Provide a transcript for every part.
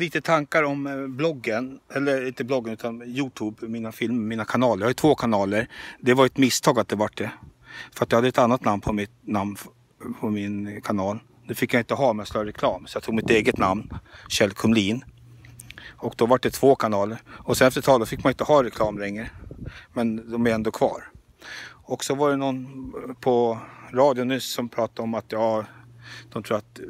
Lite tankar om bloggen, eller inte bloggen utan YouTube, mina filmer, mina kanaler. Jag har ju 2 kanaler. Det var ett misstag att det var det. För att jag hade ett annat namn på min kanal. Det fick jag inte ha med slå reklam. Så jag tog mitt eget namn, Kjell Kumlin. Och då var det 2 kanaler. Och sen efter ett tag då fick man inte ha reklam längre. Men de är ändå kvar. Och så var det någon på radio nyss som pratade om att de tror att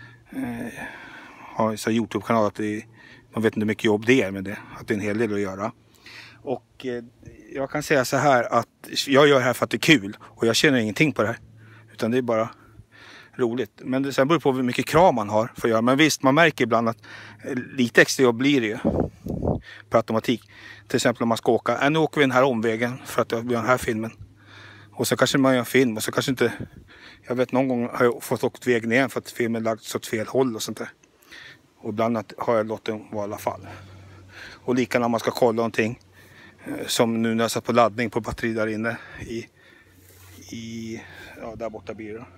har så YouTube-kanal att de vet inte hur mycket jobb det är med det. Att det är en hel del att göra. Och jag kan säga så här att jag gör det här för att det är kul. Och jag känner ingenting på det här. Utan det är bara roligt. Men sen beror det på hur mycket krav man har för att göra. Men visst, man märker ibland att lite extra jobb blir det ju. Per automatik. Till exempel om man ska åka. Nu åker vi den här omvägen för att vi har den här filmen. Och så kanske man gör en film. Och så kanske inte. Jag vet någon gång har jag fått åkt vägen igen för att filmen lagts åt fel håll och sånt där. Och ibland har jag låtit den vara i alla fall. Och lika när man ska kolla någonting. Som nu när jag satt på laddning på batteri där inne. Ja, där borta blir det.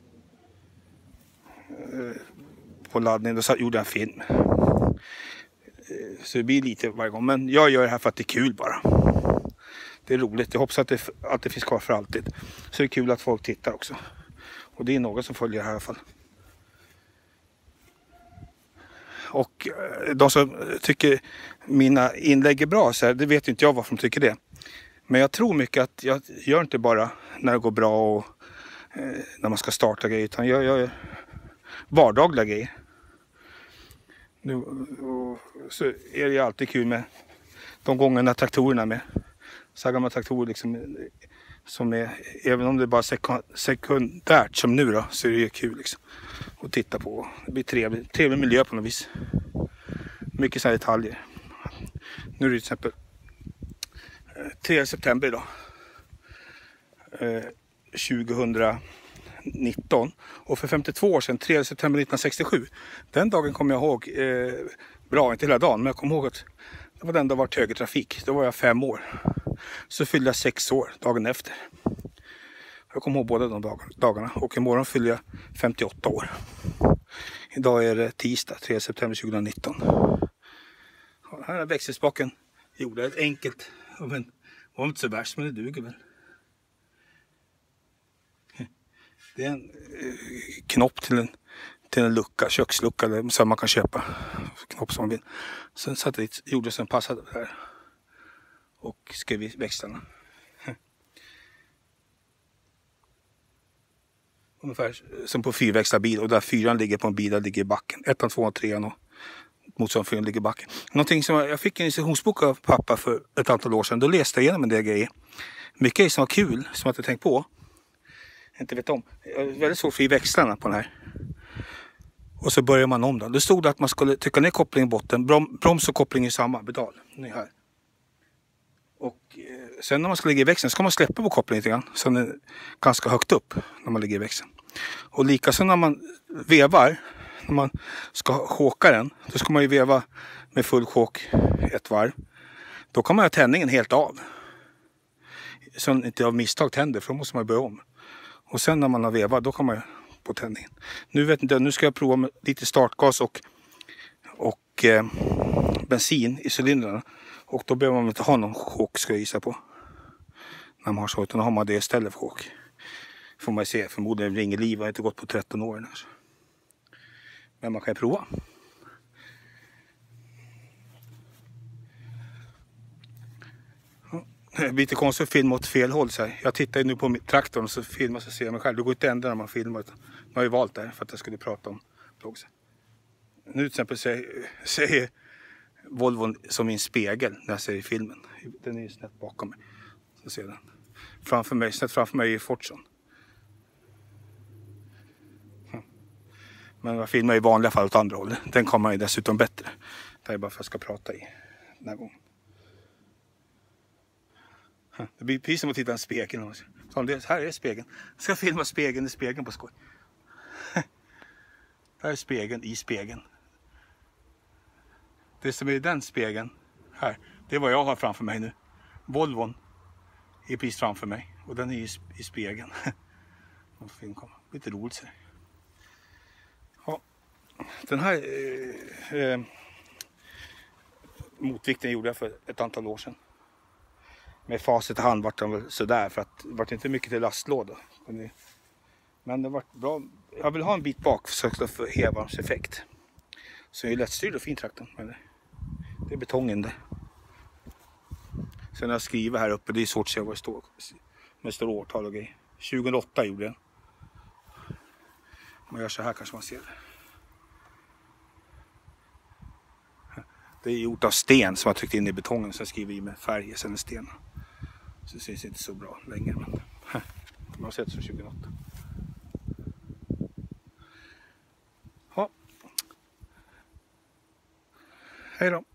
På laddning då gjorde jag en film. Så det blir lite varje gång. Men jag gör det här för att det är kul bara. Det är roligt. Jag hoppas att det finns kvar för alltid. Så det är kul att folk tittar också. Och det är några som följer det här i alla fall. Och de som tycker mina inlägg är bra så här, det vet inte jag varför de tycker det. Men jag tror mycket att jag gör inte bara när det går bra och när man ska starta grejer. Utan jag gör vardagliga grejer. Nu, så är det ju alltid kul med de gångerna traktorerna med. Så här gamla traktorer liksom, som är, även om det är bara sekundärt som nu då, så är det ju kul liksom att titta på. Det blir trevlig miljö på något vis. Mycket sådana detaljer. Nu är det till exempel 3 september idag. 2019. Och för 52 år sedan, 3 september 1967. Den dagen kommer jag ihåg, bra inte hela dagen, men jag kommer ihåg att det var den dag det var högertrafik. Då var jag 5 år. Så fyllde jag 6 år dagen efter. Jag kommer ihåg båda de dagarna. Och imorgon fyller jag 58 år. Idag är det tisdag, 3 september 2019. Här är växelspaken. Gjorde ett enkelt. Men var inte så värst, men det duger väl. Det är en knopp till en lucka, kökslucka eller så man kan köpa. Knopp som man vill. Sen satte jag gjorde sen passade det här. Och skrev i växlarna. Ungefär som på 4-växlad bil. Och där 4 ligger på en bil, där ligger i backen. 1, 2 och 3 och motsvarande 4 ligger i backen. Någonting som jag fick en instruktionsbok av pappa för ett antal år sedan. Då läste jag igenom en del grejer. Mycket grejer som var kul, som jag inte tänkt på. Inte vet om. Jag är väldigt svårt för i växlarna på den här. Och så börjar man om då. Det stod att man skulle trycka ner kopplingen i botten. Broms och koppling i samma pedal. Nu här. Och sen när man ska ligga i växeln ska man släppa på kopplingen lite grann. Så den är ganska högt upp när man ligger i växeln. Och likaså när man vevar. När man ska håka den. Då ska man ju veva med full håk ett varv. Då kan man ha tändningen helt av. Så inte av misstag tänder, för då måste man börja om. Och sen när man har vevat, då kan man på tändningen. Nu vet inte, nu ska jag prova med lite startgas och bensin i cylindrarna. Och då behöver man inte ha någon chock, ska jag gissa på. När man har så, utan då har man det istället för chock. Får man se, förmodligen ringer liv, har inte gått på 13 år. Men man kan ju prova. Lite konstigt att filma åt fel håll. Så här. Jag tittar nu på traktorn och så filmar så ser jag mig själv. Det går inte ändå när man filmar. Man har ju valt det här för att jag skulle prata om bloggs. Nu till exempel säger Volvon som min spegel när jag ser i filmen. Den är ju snett bakom mig. Så ser den. Snett framför mig är Fortson. Men jag filmar i vanliga fall åt andra hållet. Den kommer ju dessutom bättre. Det är bara för att jag ska prata i den här gången. Det blir precis som att titta i en spegel. Här är spegeln. Jag ska filma spegeln i spegeln på skoj. Här är spegeln i spegeln. Det som är i den spegeln här, det är vad jag har framför mig nu. Volvon är precis framför mig. Och den är i spegeln. Lite roligt så. Ja, den här Motvikten gjorde jag för ett antal år sedan. Med facit i hand vart den väl sådär, för att det vart inte mycket till lastlåda. Men det vart bra. Jag vill ha en bit bak för hävarmseffekt. Så det är lättstyrd och fin traktorn. Men det är betongen det. Sen när jag skriver här uppe, det är svårt att se vad det står. Med står årtal och grejer. 2008 gjorde jag. Om man gör så här kanske man ser det. Det är gjort av sten som jag tryckt in i betongen. Så jag skriver i med färg sen sten. Så det syns inte så bra längre. Men man har sett så 2008. Ja. Hej då.